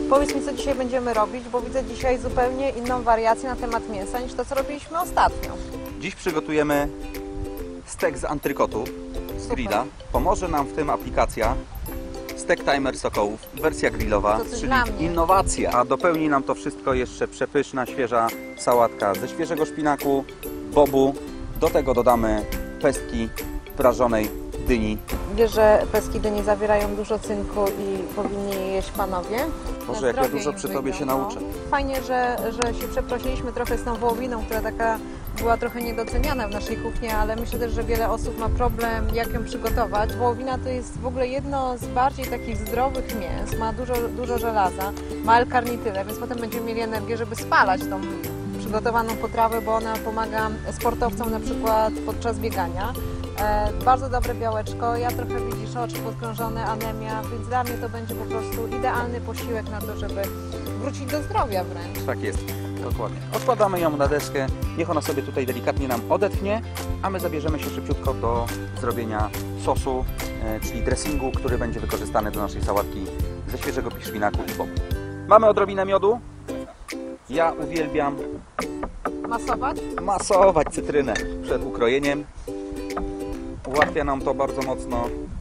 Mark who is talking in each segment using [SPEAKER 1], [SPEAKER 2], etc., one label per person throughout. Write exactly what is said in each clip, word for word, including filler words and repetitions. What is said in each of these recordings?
[SPEAKER 1] Powiedz mi, co dzisiaj będziemy robić, bo widzę dzisiaj zupełnie inną wariację na temat mięsa niż to, co robiliśmy ostatnio.
[SPEAKER 2] Dziś przygotujemy stek z antrykotu z grilla. Pomoże nam w tym aplikacja Steak Timer Sokołów, wersja grillowa, czyli innowacja. A dopełni nam to wszystko jeszcze przepyszna, świeża sałatka ze świeżego szpinaku, bobu. Do tego dodamy pestki prażonej dyni.
[SPEAKER 1] Wiesz, że pestki dyni zawierają dużo cynku i powinni je jeść panowie?
[SPEAKER 2] Boże, jak ja dużo przy Tobie się nauczę.
[SPEAKER 1] Fajnie, że, że się przeprosiliśmy trochę z tą wołowiną, która taka była trochę niedoceniana w naszej kuchni, ale myślę też, że wiele osób ma problem, jak ją przygotować. Wołowina to jest w ogóle jedno z bardziej takich zdrowych mięs, ma dużo, dużo żelaza, ma L-karnitylę, więc potem będziemy mieli energię, żeby spalać tą przygotowaną potrawę, bo ona pomaga sportowcom na przykład podczas biegania. E, bardzo dobre białeczko, ja trochę widzisz oczy podkrążone, anemia, więc dla mnie to będzie po prostu idealny posiłek na to, żeby wrócić do zdrowia wręcz.
[SPEAKER 2] Tak jest, dokładnie. Odkładamy ją na deskę, niech ona sobie tutaj delikatnie nam odetchnie, a my zabierzemy się szybciutko do zrobienia sosu, e, czyli dressingu, który będzie wykorzystany do naszej sałatki ze świeżego szpinaku i bobu. Mamy odrobinę miodu. Ja uwielbiam
[SPEAKER 1] Masować?
[SPEAKER 2] masować cytrynę przed ukrojeniem. Ułatwia nam to bardzo mocno.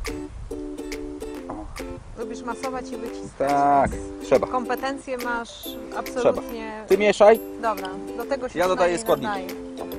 [SPEAKER 2] O.
[SPEAKER 1] Lubisz masować i wyciskać?
[SPEAKER 2] Tak, trzeba.
[SPEAKER 1] Kompetencje masz absolutnie...
[SPEAKER 2] Trzeba. Ty mieszaj.
[SPEAKER 1] Dobra, do tego się
[SPEAKER 2] Ja dodaję składniki.
[SPEAKER 1] nadaje.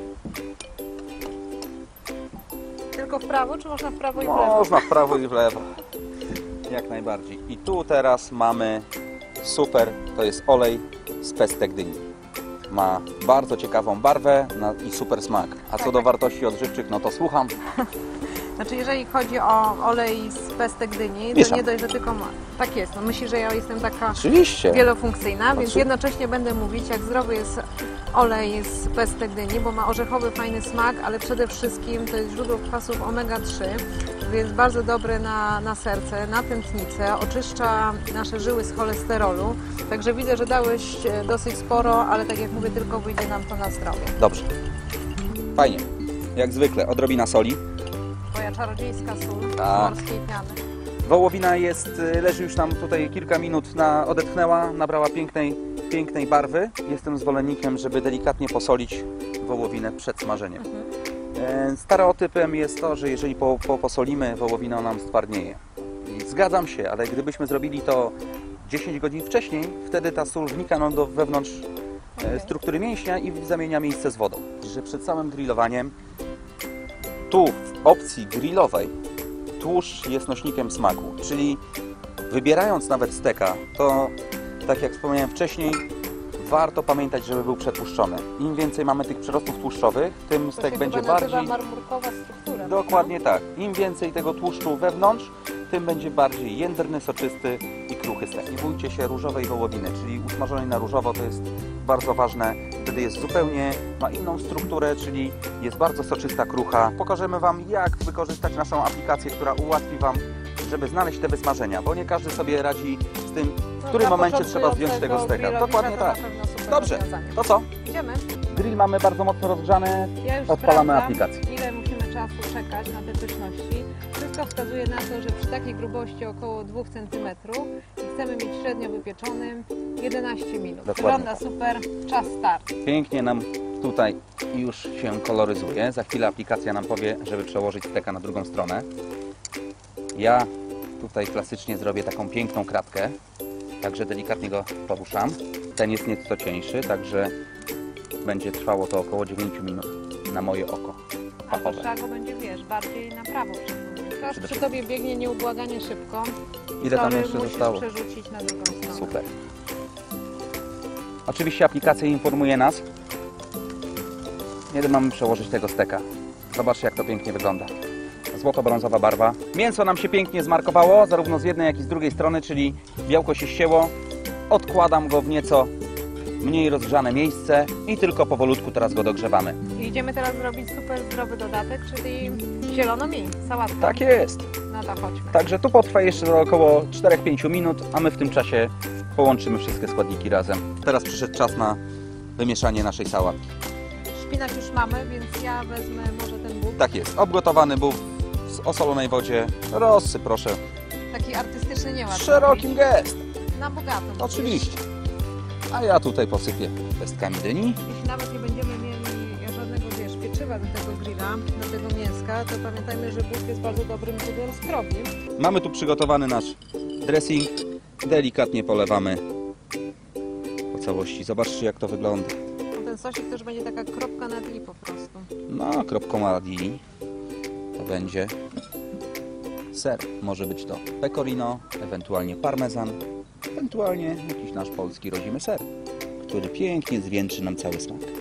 [SPEAKER 1] Tylko w prawo, czy można w prawo i w lewo?
[SPEAKER 2] Można w prawo i w lewo. Jak najbardziej. I tu teraz mamy super, to jest olej z pestek dyni. Ma bardzo ciekawą barwę i super smak. A co do wartości odżywczych, no to słucham.
[SPEAKER 1] Znaczy, jeżeli chodzi o olej z pestek dyni, to nie dość, że tylko ma. Tak jest, no myślisz, że ja jestem taka
[SPEAKER 2] Oczywiście.
[SPEAKER 1] wielofunkcyjna, więc
[SPEAKER 2] Oczy...
[SPEAKER 1] jednocześnie będę mówić, jak zdrowy jest olej z pestek dyni, bo ma orzechowy, fajny smak, ale przede wszystkim to jest źródło kwasów omega trzy, więc bardzo dobry na, na serce, na tętnicę, oczyszcza nasze żyły z cholesterolu, także widzę, że dałeś dosyć sporo, ale tak jak mówię, tylko wyjdzie nam to na zdrowie.
[SPEAKER 2] Dobrze. Fajnie. Jak zwykle, odrobina soli.
[SPEAKER 1] Twoja czarodziejska sól
[SPEAKER 2] tak.
[SPEAKER 1] morskiej piany.
[SPEAKER 2] Wołowina jest, leży już nam tutaj kilka minut, na, odetchnęła, nabrała pięknej, pięknej barwy. Jestem zwolennikiem, żeby delikatnie posolić wołowinę przed smażeniem. Mhm. Stereotypem jest to, że jeżeli po, po, posolimy, wołowina nam stwardnieje. I zgadzam się, ale gdybyśmy zrobili to dziesięć godzin wcześniej, wtedy ta sól wnika nam do wewnątrz okay. struktury mięśnia i zamienia miejsce z wodą. Że przed samym grillowaniem, tu w opcji grillowej, tłuszcz jest nośnikiem smaku, czyli wybierając nawet steka, to tak jak wspomniałem wcześniej, warto pamiętać, żeby był przetłuszczony. Im więcej mamy tych przyrostów tłuszczowych, tym
[SPEAKER 1] to
[SPEAKER 2] stek
[SPEAKER 1] się
[SPEAKER 2] będzie
[SPEAKER 1] chyba
[SPEAKER 2] bardziej...
[SPEAKER 1] marmurkowa struktura.
[SPEAKER 2] Dokładnie no? tak. Im więcej tego tłuszczu wewnątrz, tym będzie bardziej jędrny, soczysty i kruchy stek. Nie bójcie się różowej wołowiny, czyli usmażonej na różowo, to jest bardzo ważne. Wtedy jest zupełnie, ma inną strukturę, czyli jest bardzo soczysta, krucha. Pokażemy Wam, jak wykorzystać naszą aplikację, która ułatwi Wam, żeby znaleźć te wysmażenia, bo nie każdy sobie radzi z tym, w
[SPEAKER 1] no,
[SPEAKER 2] którym momencie trzeba zdjąć tego steka. Dokładnie tak. Dobrze, to co?
[SPEAKER 1] Idziemy.
[SPEAKER 2] Grill mamy bardzo mocno rozgrzany,
[SPEAKER 1] ja już
[SPEAKER 2] odpalamy
[SPEAKER 1] sprawdzam,
[SPEAKER 2] aplikację.
[SPEAKER 1] Ile musimy czasu czekać na te pyszności. Wszystko wskazuje na to, że przy takiej grubości około dwóch centymetrów i chcemy mieć średnio wypieczonym jedenaście minut.
[SPEAKER 2] Dokładnie.
[SPEAKER 1] Wygląda super, czas start.
[SPEAKER 2] Pięknie nam tutaj już się koloryzuje. Za chwilę aplikacja nam powie, żeby przełożyć steka na drugą stronę. Ja tutaj klasycznie zrobię taką piękną kratkę, także delikatnie go poruszam. Ten jest nieco cieńszy, także będzie trwało to około dziewięć minut na moje oko fachowe.
[SPEAKER 1] A trzeba go będzie, wiesz, bardziej na prawo przesunąć. Przy Tobie biegnie nieubłaganie szybko.
[SPEAKER 2] Ile tam jeszcze
[SPEAKER 1] musisz
[SPEAKER 2] zostało?
[SPEAKER 1] Przerzucić na drugą stronę.
[SPEAKER 2] Super. Oczywiście aplikacja informuje nas, kiedy mamy przełożyć tego steka. Zobaczcie, jak to pięknie wygląda. Złoto-brązowa barwa. Mięso nam się pięknie zmarkowało, zarówno z jednej, jak i z drugiej strony, czyli białko się ścięło. Odkładam go w nieco mniej rozgrzane miejsce i tylko powolutku teraz go dogrzewamy.
[SPEAKER 1] I idziemy teraz zrobić super zdrowy dodatek, czyli zielono mi, sałatkę.
[SPEAKER 2] Tak jest.
[SPEAKER 1] No to chodźmy.
[SPEAKER 2] Także tu potrwa jeszcze do około czterech do pięciu minut, a my w tym czasie połączymy wszystkie składniki razem. Teraz przyszedł czas na wymieszanie naszej sałatki.
[SPEAKER 1] Szpinak już mamy, więc ja wezmę może ten bób.
[SPEAKER 2] Tak jest, obgotowany bób w osolonej wodzie. Rozsyp proszę.
[SPEAKER 1] Taki artystyczny nie ma.
[SPEAKER 2] Szerokim gest.
[SPEAKER 1] Na bogato.
[SPEAKER 2] Oczywiście. A ja tutaj posypię pestkami dyni.
[SPEAKER 1] Jeśli nawet nie będziemy mieli żadnego, wiesz, pieczywa do tego grilla, do tego mięska, to pamiętajmy, że bóg jest bardzo dobrym źródłem skrobi.
[SPEAKER 2] Mamy tu przygotowany nasz dressing. Delikatnie polewamy po całości. Zobaczcie, jak to wygląda.
[SPEAKER 1] Ten sosik też będzie taka kropka na dni po prostu.
[SPEAKER 2] No, kropką Aldi to będzie ser. Może być to pecorino, ewentualnie parmezan, ewentualnie jakiś nasz polski rodzimy ser, który pięknie zwieńczy nam cały smak.